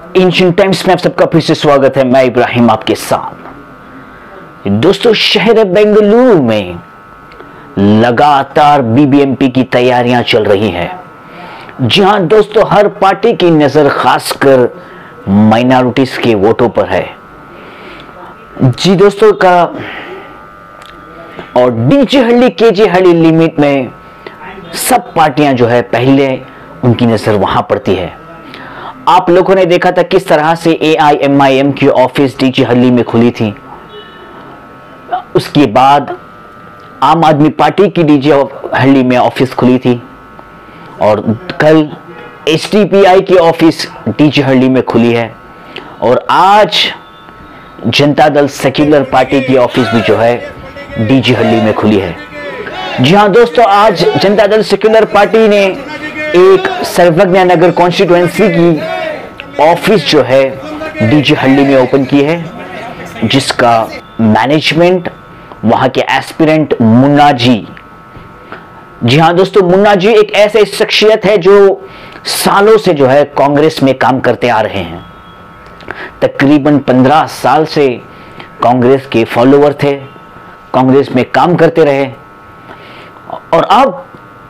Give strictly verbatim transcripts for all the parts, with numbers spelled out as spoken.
Ancient times में आप सबका फिर से स्वागत है। मैं इब्राहिम आपके साथ। दोस्तों, शहर बेंगलुरु में लगातार बीबीएमपी की तैयारियां चल रही हैं। जी हां दोस्तों, हर पार्टी की नजर खासकर माइनॉरिटीज के वोटों पर है। जी दोस्तों का और डीजे हल्ली केजे हल्ली लिमिट में सब पार्टियां जो है पहले उनकी नजर वहां पड़ती है। आप लोगों ने देखा था किस तरह से A I M I M की ऑफिस डीजे हल्ली में खुली थी। उसके बाद आम आदमी पार्टी की डीजे हल्ली में ऑफिस खुली थी और कल एस डी पी आई की ऑफिस डीजे हल्ली में खुली है और आज जनता दल सेक्युलर पार्टी की ऑफिस भी जो है डीजे हल्ली में खुली है। जी हां दोस्तों, आज जनता दल सेक्युलर पार्टी ने एक सर्वज्ञ नगर कॉन्स्टिट्यूएंसी की ऑफिस जो है डीजे हल्ली में ओपन की है, जिसका मैनेजमेंट वहां के एस्पिरेंट मुन्ना जी। जी हां दोस्तों, मुन्ना जी एक ऐसे शख्सियत है जो सालों से जो है कांग्रेस में काम करते आ रहे हैं। तकरीबन पंद्रह साल से कांग्रेस के फॉलोअर थे, कांग्रेस में काम करते रहे और अब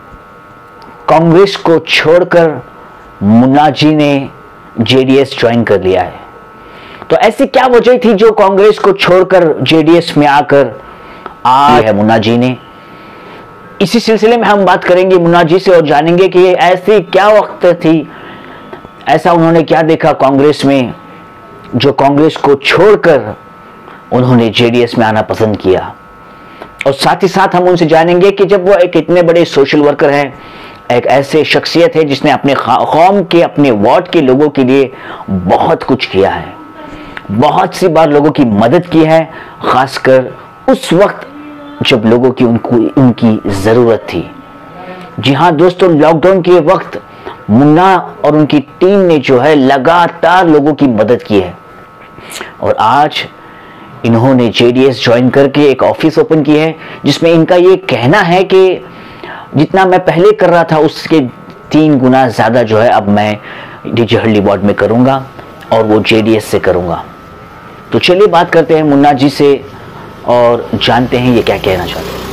कांग्रेस को छोड़कर मुन्ना जी ने जे डी एस ज्वाइन कर लिया है। तो ऐसी क्या वजह थी जो कांग्रेस को छोड़कर जे डी एस में आकर आए है मुन्ना जी ने? इसी सिलसिले में हम बात करेंगे मुन्ना जी से और जानेंगे कि ऐसी क्या वक्त थी, ऐसा उन्होंने क्या देखा कांग्रेस में जो कांग्रेस को छोड़कर उन्होंने जे डी एस में आना पसंद किया। और साथ ही साथ हम उनसे जानेंगे कि जब वो एक इतने बड़े सोशल वर्कर हैं, एक ऐसे शख्सियत है जिसने अपने कौम के, अपने वार्ड के लोगों के लिए बहुत कुछ किया है, बहुत सी बार लोगों की मदद की है, खासकर उस वक्त जब लोगों की उनको उनकी ज़रूरत थी। जी हाँ दोस्तों, लॉकडाउन के वक्त मुन्ना और उनकी टीम ने जो है लगातार लोगों की मदद की है और आज इन्होंने जे डी एस ज्वाइन करके एक ऑफिस ओपन की है, जिसमें इनका ये कहना है कि जितना मैं पहले कर रहा था उसके तीन गुना ज़्यादा जो है अब मैं डीजे हल्ली वार्ड में करूँगा और वो जे डी एस से करूँगा। तो चलिए बात करते हैं मुन्ना जी से और जानते हैं ये क्या कहना चाहते हैं।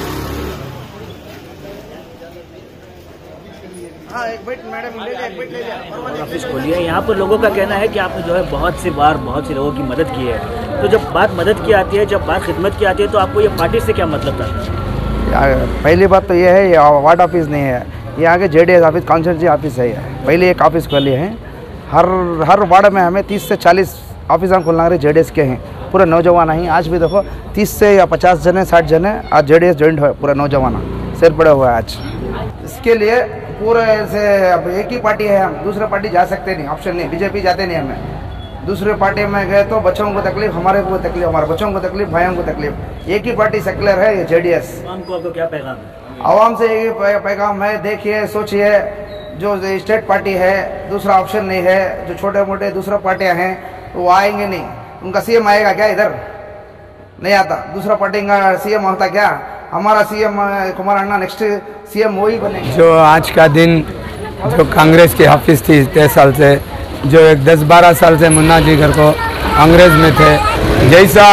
ऑफिस खोली है, यहाँ पर लोगों का कहना है कि आपने जो है बहुत सी बार बहुत से लोगों की मदद की है। तो जब बात मदद की आती है, जब बात खिदमत की आती है, तो आपको ये पार्टी से क्या मतलब था? पहली बात तो ये है, ये वार्ड ऑफिस नहीं है, ये आगे J D S office constituency office है। पहले एक ऑफिस खोली है। हर हर वार्ड में हमें तीस से चालीस ऑफिस हम खोलना रहे जे डी एस के हैं, पूरे नौजवान हैं। आज भी देखो तीस से या पचास जने साठ जने आज जे डी एस ज्वाइंट हुए, पूरा नौजवान सिर पड़े हुए आज। इसके लिए पूरे से अब एक ही पार्टी है, हम दूसरे पार्टी जा सकते नहीं, ऑप्शन नहीं, बीजेपी जाते नहीं। हमें दूसरे पार्टी में गए तो बच्चों को तकलीफ, हमारे को तकलीफ, हमारे बच्चों को तकलीफ, भाइयों को तकलीफ। एक ही पार्टी सेक्युलर है, ये जे डी एस। आपको क्या पैगाम है? आवाम से यही पैगाम है, देखिए सोचिए, जो स्टेट पार्टी है दूसरा ऑप्शन नहीं है, जो छोटे मोटे दूसरा पार्टियां हैं वो आएंगे नहीं। उनका सी एम आएगा क्या? इधर नहीं आता। दूसरा पार्टी का सी एम होता क्या? हमारा C M Kumar Anna next C M वही बनेगा। जो आज का दिन जो कांग्रेस की ऑफिस थी तेईस साल से, जो एक दस बारह साल से मुन्ना जी घर को कांग्रेस में थे, जैसा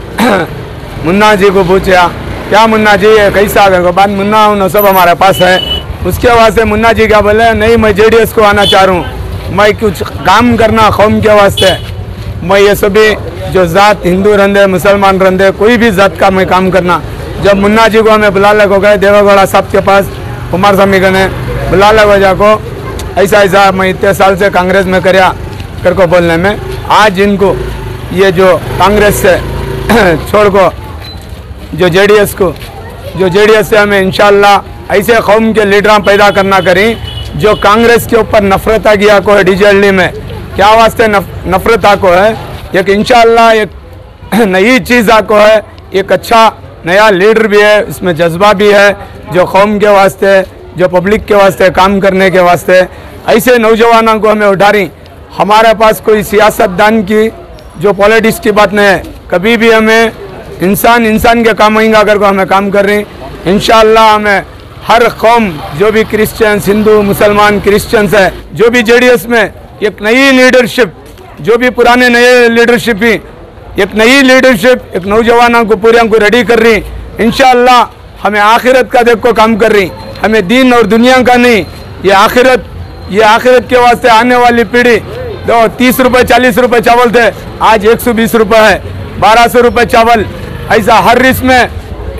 मुन्ना जी को पूछा क्या मुन्ना जी कैसा घर को, बाद मुन्ना उन सब हमारे पास है। उसके वास्ते मुन्ना जी क्या बोले, नहीं मैं जे डी एस को आना चाह रहा हूँ, मैं कुछ काम करना कौम के वास्ते, मैं ये सभी जो जात हिंदू रंधे मुसलमान रंधे कोई भी जात का मैं काम करना। जब मुन्ना जी को हमें बुला लगो गए देवागौड़ा साहब के पास, कुमार स्वामी ने बुला लगो जाको, ऐसा ऐसा मैं इतने साल से कांग्रेस में करया कर को बोलने में, आज इनको ये जो कांग्रेस से छोड़ को जो जे डी एस को, जो जे डी एस से हमें इंशाल्लाह ऐसे कौम के लीडर पैदा करना करें जो कांग्रेस के ऊपर नफरत आ गया को है। डीजे हल्ली में क्या वास्ते नफ, नफरत आको है, एक इंशाल्लाह एक नई चीज़ आको है, एक अच्छा नया लीडर भी है, इसमें जज्बा भी है, जो कौम के वास्ते, जो पब्लिक के वास्ते काम करने के वास्ते। ऐसे नौजवानों को हमें उठा रही। हमारे पास कोई सियासतदान की जो पॉलिटिक्स की बात नहीं है, कभी भी हमें इंसान इंसान के काम आएंगे अगर को हमें काम कर रही। इंशाअल्लाह हमें हर कौम, जो भी क्रिश्चियंस, हिंदू, मुसलमान, क्रिश्चियंस है, जो भी जे डी एस में एक नई लीडरशिप जो भी पुराने नए लीडरशिप ही एक नई लीडरशिप एक नौजवानों को पूरे को रेडी कर रही, इंशाअल्लाह हमें आखिरत का देखो काम कर रही, हमें दीन और दुनिया का नहीं, ये आखिरत ये आखिरत के वास्ते आने वाली पीढ़ी। दो तीस रुपये चालीस रुपये चावल थे, आज एक सौ बीस रुपये है, बारह सौ रुपये चावल, ऐसा हर रिस में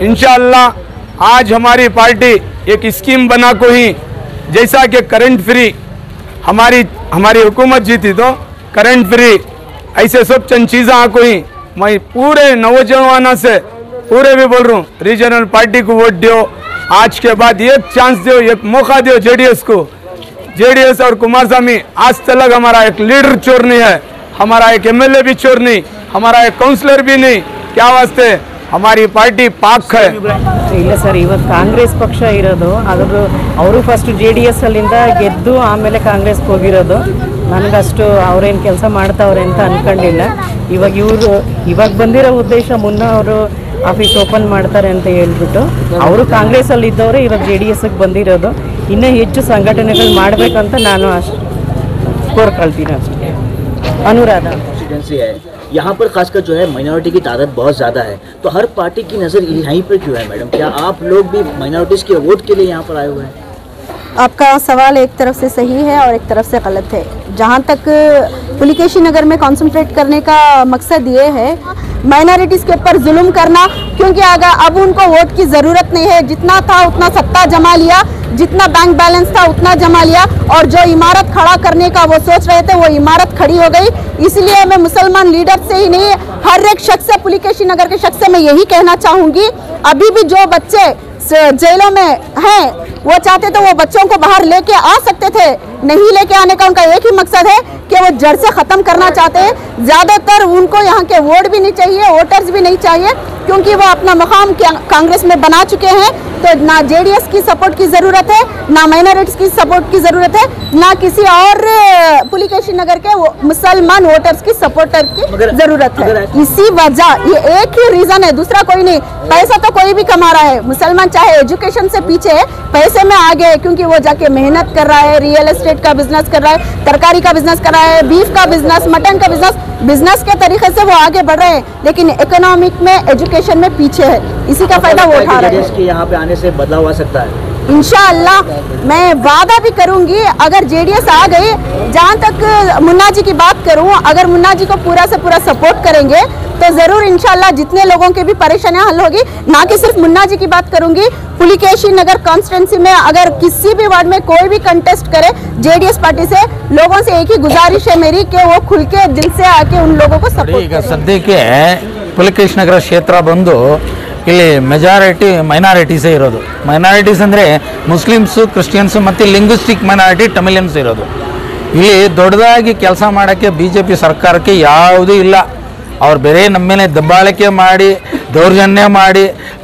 इंशाअल्लाह आज हमारी पार्टी एक स्कीम बना को ही, जैसा कि करंट फ्री हमारी हमारी हुकूमत जीती तो करंट फ्री ऐसे सब चंद चीज़ें आको ही मैं पूरे नौजवानों से पूरे भी बोल रहा हूँ, रीजनल पार्टी को वोट दो, आज के बाद एक चांस दो, एक मौका दो जेडीएस को। जेडीएस और कुमारस्वामी आज तक हमारा एक लीडर चोर नहीं है, हमारा एक एमएलए भी चोर नहीं, हमारा एक काउंसलर भी नहीं, क्या वास्ते हमारी पार्टी पाक है। ಇಲ್ಲ ಸರ್, ಇವತ್ತು ಕಾಂಗ್ರೆಸ್ ಪಕ್ಷ ಇರೋದು, ಅದ್ರ ಅವರು ಫಸ್ಟ್ ಜೆ ಡಿ ಎಸ್ ಅಲ್ಲಿಂದ ಗೆದ್ದು ಆಮೇಲೆ ಕಾಂಗ್ರೆಸ್ಗೆ ಹೋಗಿರೋದು. ನನಗಷ್ಟು ಅವ್ರೇನು ಕೆಲಸ ಮಾಡ್ತಾವ್ರೆ ಅಂತ ಅನ್ಕೊಂಡಿಲ್ಲ. ಇವಾಗ ಇವರು ಇವಾಗ ಬಂದಿರೋ ಉದ್ದೇಶ ಮುನ್ನ ಅವರು ಆಫೀಸ್ ಓಪನ್ ಮಾಡ್ತಾರೆ ಅಂತ ಹೇಳ್ಬಿಟ್ಟು ಅವರು ಕಾಂಗ್ರೆಸ್ಸಲ್ಲಿ ಇದ್ದವರು ಇವಾಗ ಜೆ ಡಿ ಎಸ್ಗೆ ಬಂದಿರೋದು. ಇನ್ನೂ ಹೆಚ್ಚು ಸಂಘಟನೆಗಳು ಮಾಡಬೇಕಂತ ನಾನು ಅಷ್ಟು ಕೋರ್ಕೊಳ್ತೀನಿ ಅಷ್ಟೇ. ಅನುರಾಧ कॉन्स्टिट्यूंसी है, यहाँ पर खासकर जो है माइनॉरिटी की तादाद बहुत ज़्यादा है, तो हर पार्टी की नज़र यहीं पर क्यों है मैडम? क्या आप लोग भी माइनॉरिटीज़ के वोट के लिए यहाँ पर आए हुए हैं? आपका सवाल एक तरफ से सही है और एक तरफ से गलत है। जहाँ तक पुलिकेशी नगर में कंसंट्रेट करने का मकसद ये है माइनॉरिटीज़ के ऊपर जुल्म करना, क्योंकि अगर अब उनको वोट की ज़रूरत नहीं है, जितना था उतना सत्ता जमा लिया, जितना बैंक बैलेंस था उतना जमा लिया, और जो इमारत खड़ा करने का वो सोच रहे थे वो इमारत खड़ी हो गई। इसलिए मैं मुसलमान लीडर से ही नहीं, हर एक शख्स से, पुलिकेशी नगर के शख्स से मैं यही कहना चाहूँगी, अभी भी जो बच्चे जेलों में हैं वो चाहते तो वो बच्चों को बाहर लेके आ सकते थे, नहीं लेके आने का उनका एक ही मकसद है कि वो जड़ से ख़त्म करना चाहते हैं। ज़्यादातर उनको यहाँ के वोट भी नहीं चाहिए, वोटर्स भी नहीं चाहिए, क्योंकि वो अपना मकाम कांग्रेस में बना चुके हैं। तो ना जेडीएस की सपोर्ट की ज़रूरत है, ना माइनॉरिटीज़ की सपोर्ट की ज़रूरत है, ना किसी और पुलिकेशी नगर के मुसलमान वोटर्स की सपोर्टर की ज़रूरत है। इसी वजह, ये एक ही रीज़न है, दूसरा कोई नहीं। पैसा तो कोई भी कमा रहा है, मुसलमान चाहे एजुकेशन से पीछे है, पैसे में आगे है, क्योंकि वो जाके मेहनत कर रहा है, रियल एस्टेट का बिजनेस कर रहा है, तरकारी का बिजनेस कर रहा है, बीफ का बिजनेस, मटन का बिजनेस, बिजनेस के तरीके से वो आगे बढ़ रहे हैं, लेकिन इकोनॉमिक में, एजुकेशन में पीछे है। इसी का फायदा वो उठा रहे हैं। यहाँ पे आने से बदलाव आ सकता है इंशाअल्लाह। मैं वादा भी करूंगी, अगर जेडीएस आ गई, जहाँ तक मुन्ना जी की बात करूं, अगर मुन्ना जी को पूरा से पूरा सपोर्ट करेंगे तो ज़रूर इंशाअल्लाह जितने लोगों की भी परेशानियां हल होगी। ना कि सिर्फ मुन्ना जी की बात करूंगी, पुलिकेशी नगर कॉन्स्टिट्यूंसी में अगर किसी भी वार्ड में कोई भी कंटेस्ट करे जेडीएस पार्टी से, लोगों से एक ही गुजारिश है मेरी कि वो खुल के दिल से आके उन लोगों को सपोर्ट करें। ಸದ್ಯಕ್ಕೆ ಪುಲಿಕೇಶ್ ನಗರ ಕ್ಷೇತ್ರ ಬಂದು ಇಲ್ಲಿ ಮೆಜಾರಿಟಿ ಮೈನಾರಿಟೀಸೇ ಇರೋದು. ಮೈನಾರಿಟೀಸ್ ಅಂದರೆ ಮುಸ್ಲಿಮ್ಸು, ಕ್ರಿಶ್ಚಿಯನ್ಸು ಮತ್ತು ಲಿಂಗ್ವಿಸ್ಟಿಕ್ ಮೈನಾರಿಟಿ ತಮಿಳಿಯನ್ಸ್ ಇರೋದು. ಇಲ್ಲಿ ದೊಡ್ಡದಾಗಿ ಕೆಲಸ ಮಾಡೋಕ್ಕೆ ಬಿ ಜೆ ಪಿ ಸರ್ಕಾರಕ್ಕೆ ಯಾವುದೂ ಇಲ್ಲ. ಅವ್ರು ಬೇರೆ ನಮ್ಮ ಮೇಲೆ ದಬ್ಬಾಳಿಕೆ ಮಾಡಿ, ದೌರ್ಜನ್ಯ ಮಾಡಿ,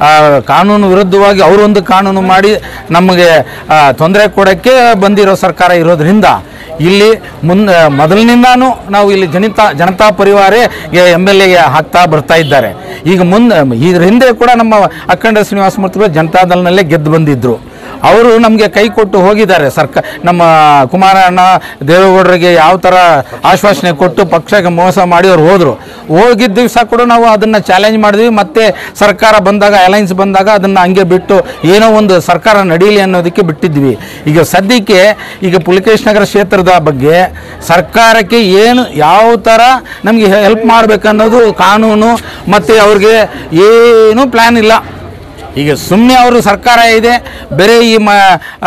ಕಾನೂನು ವಿರುದ್ಧವಾಗಿ ಅವರೊಂದು ಕಾನೂನು ಮಾಡಿ ನಮಗೆ ತೊಂದರೆ ಕೊಡೋಕ್ಕೆ ಬಂದಿರೋ ಸರ್ಕಾರ ಇರೋದ್ರಿಂದ ಇಲ್ಲಿ ಮುಂದೆ ಮೊದಲಿನಿಂದಾನು ನಾವು ಇಲ್ಲಿ ಜನಿತಾ ಜನತಾ ಪರಿವಾರೇ ಎಮ್ ಎಲ್ ಎಗೆ ಹಾಕ್ತಾ ಬರ್ತಾ ಇದ್ದಾರೆ. ಈಗ ಮುಂದೆ ಇದ್ರ ಹಿಂದೆ ಕೂಡ ನಮ್ಮ ಅಖಂಡ ಶ್ರೀನಿವಾಸ ಮೂರ್ತಿಗಳು ಜನತಾದಳನಲ್ಲೇ ಗೆದ್ದು ಬಂದಿದ್ದರು. ಅವರು ನಮಗೆ ಕೈ ಕೊಟ್ಟು ಹೋಗಿದ್ದಾರೆ. ಸರ್ಕಾರ ನಮ್ಮ ಕುಮಾರಣ್ಣ ದೇವೇಗೌಡರಿಗೆ ಯಾವ ಥರ ಆಶ್ವಾಸನೆ ಕೊಟ್ಟು ಪಕ್ಷಕ್ಕೆ ಮೋಸ ಮಾಡಿ ಅವ್ರು ಹೋದರು. ಹೋಗಿದ್ದ ದಿವಸ ಕೂಡ ನಾವು ಅದನ್ನು ಚಾಲೆಂಜ್ ಮಾಡಿದ್ವಿ. ಮತ್ತು ಸರ್ಕಾರ ಬಂದಾಗ, ಅಲೈನ್ಸ್ ಬಂದಾಗ ಅದನ್ನು ಹಂಗೆ ಬಿಟ್ಟು ಏನೋ ಒಂದು ಸರ್ಕಾರ ನಡೀಲಿ ಅನ್ನೋದಕ್ಕೆ ಬಿಟ್ಟಿದ್ವಿ. ಈಗ ಸದ್ಯಕ್ಕೆ ಈಗ ಪುಲಿಕೇಶ್ ನಗರ ಕ್ಷೇತ್ರದ ಬಗ್ಗೆ ಸರ್ಕಾರಕ್ಕೆ ಏನು ಯಾವ ಥರ ನಮಗೆ ಹೆಲ್ಪ್ ಮಾಡಬೇಕನ್ನೋದು ಕಾನೂನು ಮತ್ತು ಅವ್ರಿಗೆ ಏನೂ ಪ್ಲ್ಯಾನ್ ಇಲ್ಲ. ಈಗ ಸುಮ್ಮನೆ ಅವರು ಸರ್ಕಾರ ಇದೆ, ಬೇರೆ ಈ ಮ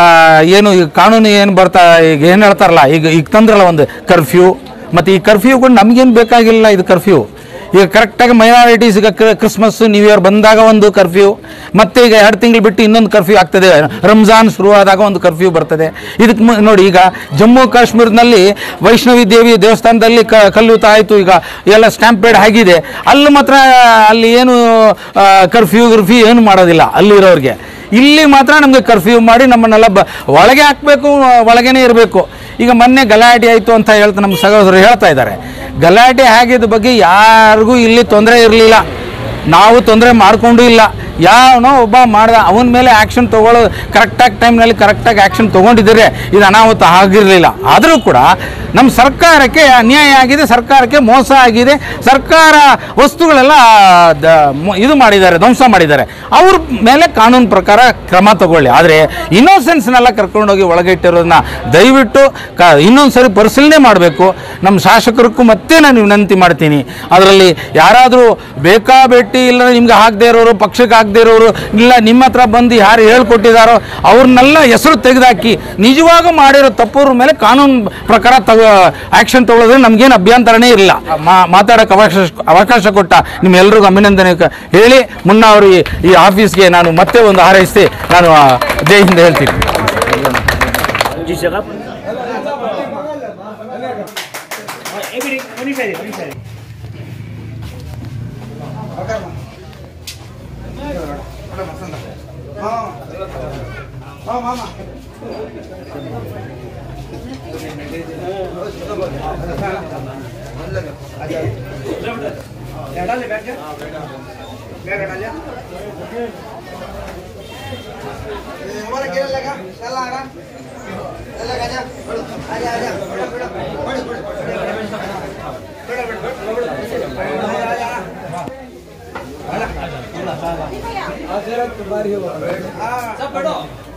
ಏನು ಈ ಕಾನೂನು ಏನು ಬರ್ತಾ ಈಗ ಏನು ಹೇಳ್ತಾರಲ್ಲ, ಈಗ ಈಗ ತಂದ್ರಲ್ಲ ಒಂದು ಕರ್ಫ್ಯೂ, ಮತ್ತು ಈ ಕರ್ಫ್ಯೂಗಳು ನಮಗೇನು ಬೇಕಾಗಿಲ್ಲ. ಇದು ಕರ್ಫ್ಯೂ ಈಗ ಕರೆಕ್ಟಾಗಿ ಮೈನಾರಿಟೀಸ್ ಈಗ ಕ್ರಿಸ್ಮಸ್ ನ್ಯೂ ಇಯರ್ ಬಂದಾಗ ಒಂದು ಕರ್ಫ್ಯೂ, ಮತ್ತು ಈಗ ಎರಡು ತಿಂಗಳು ಬಿಟ್ಟು ಇನ್ನೊಂದು ಕರ್ಫ್ಯೂ ಆಗ್ತದೆ. ರಂಜಾನ್ ಶುರುವಾದಾಗ ಒಂದು ಕರ್ಫ್ಯೂ ಬರ್ತದೆ. ಇದಕ್ಕೆ ನೋಡಿ, ಈಗ ಜಮ್ಮು ಕಾಶ್ಮೀರದಲ್ಲಿ ವೈಷ್ಣವಿ ದೇವಿ ದೇವಸ್ಥಾನದಲ್ಲಿ ಕ ಕಲ್ಲೂತ ಆಯಿತು, ಈಗ ಎಲ್ಲ ಸ್ಟ್ಯಾಂಪೇಡ್ ಆಗಿದೆ. ಅಲ್ಲಿ ಮಾತ್ರ ಅಲ್ಲಿ ಏನು ಕರ್ಫ್ಯೂ ಗಿರ್ಫ್ಯೂ ಏನು ಮಾಡೋದಿಲ್ಲ ಅಲ್ಲಿರೋರಿಗೆ. ಇಲ್ಲಿ ಮಾತ್ರ ನಮಗೆ ಕರ್ಫ್ಯೂ ಮಾಡಿ ನಮ್ಮನ್ನೆಲ್ಲ ಬ ಒಳಗೆ ಹಾಕಬೇಕು, ಒಳಗೇ ಇರಬೇಕು. ಈಗ ಮೊನ್ನೆ ಗಲಾಟೆ ಆಯಿತು ಅಂತ ಹೇಳ್ತಾ ನಮ್ಮ ಸಹೋದರರು ಹೇಳ್ತಾ ಇದ್ದಾರೆ. ಗಲಾಟೆ ಆಗಿದ್ದ ಬಗ್ಗೆ ಯಾರಿಗೂ ಇಲ್ಲಿ ತೊಂದರೆ ಇರಲಿಲ್ಲ, ನಾವು ತೊಂದರೆ ಮಾಡಿಕೊಂಡು ಇಲ್ಲ. ಯಾವನೋ ಒಬ್ಬ ಮಾಡ್ದ ಅವನ ಮೇಲೆ ಆ್ಯಕ್ಷನ್ ತೊಗೊಳ್ಳೋದು ಕರೆಕ್ಟಾಗಿ ಟೈಮ್ನಲ್ಲಿ ಕರೆಕ್ಟಾಗಿ ಆ್ಯಕ್ಷನ್ ತೊಗೊಂಡಿದ್ದರೆ ಇದು ಅನಾಹುತ ಆಗಿರಲಿಲ್ಲ. ಆದರೂ ಕೂಡ ನಮ್ಮ ಸರ್ಕಾರಕ್ಕೆ ಅನ್ಯಾಯ ಆಗಿದೆ, ಸರ್ಕಾರಕ್ಕೆ ಮೋಸ ಆಗಿದೆ, ಸರ್ಕಾರ ವಸ್ತುಗಳೆಲ್ಲ ಇದು ಮಾಡಿದ್ದಾರೆ, ಧ್ವಂಸ ಮಾಡಿದ್ದಾರೆ. ಅವ್ರ ಮೇಲೆ ಕಾನೂನು ಪ್ರಕಾರ ಕ್ರಮ ತಗೊಳ್ಳಿ. ಆದರೆ ಇನ್ನೋಸೆನ್ಸ್ನೆಲ್ಲ ಕರ್ಕೊಂಡೋಗಿ ಒಳಗೆ ಇಟ್ಟಿರೋದನ್ನ ದಯವಿಟ್ಟು ಕ ಇನ್ನೊಂದು ಸರಿ ಪರಿಶೀಲನೆ ಮಾಡಬೇಕು. ನಮ್ಮ ಶಾಸಕರಿಗೂ ಮತ್ತೆ ನಾನು ವಿನಂತಿ ಮಾಡ್ತೀನಿ, ಅದರಲ್ಲಿ ಯಾರಾದರೂ ಬೇಕಾಬೇಟಿ ಇಲ್ಲ ನಿಮ್ಗೆ ಆಗದೆ ಇರೋರು, ಪಕ್ಷಕ್ಕೆ ಆಗದೆ ಇರೋರು ಇಲ್ಲ ನಿಮ್ಮ ಹತ್ರ ಬಂದು ಯಾರು ಹೇಳ್ಕೊಟ್ಟಿದ್ದಾರೋ ಅವ್ರನ್ನೆಲ್ಲ ಹೆಸರು ತೆಗೆದಾಕಿ ನಿಜವಾಗೂ ಮಾಡಿರೋ ತಪ್ಪವ್ರ ಮೇಲೆ ಕಾನೂನು ಪ್ರಕಾರ ತಗೋ ಆ್ಯಕ್ಷನ್ ತಗೊಳ್ಳೋದ್ರೆ ನಮಗೇನು ಅಭ್ಯಂತರನೇ ಇಲ್ಲ. ಮಾ ಮಾತಾಡೋಕ್ಕೆ ಅವಕಾಶ ಅವಕಾಶ ಕೊಟ್ಟ ನಿಮ್ಮೆಲ್ಲರಿಗೂ ಅಭಿನಂದನೆ ಹೇಳಿ ಮುನ್ನ ಅವರು ಈ ಆಫೀಸ್ಗೆ ನಾನು ಮತ್ತೆ ಒಂದು ಹಾರೈಸಿ ನಾನು ಜೈ ಹಿಂದ್ ಹೇಳ್ತೀನಿ. जिस जगह सब बैठो।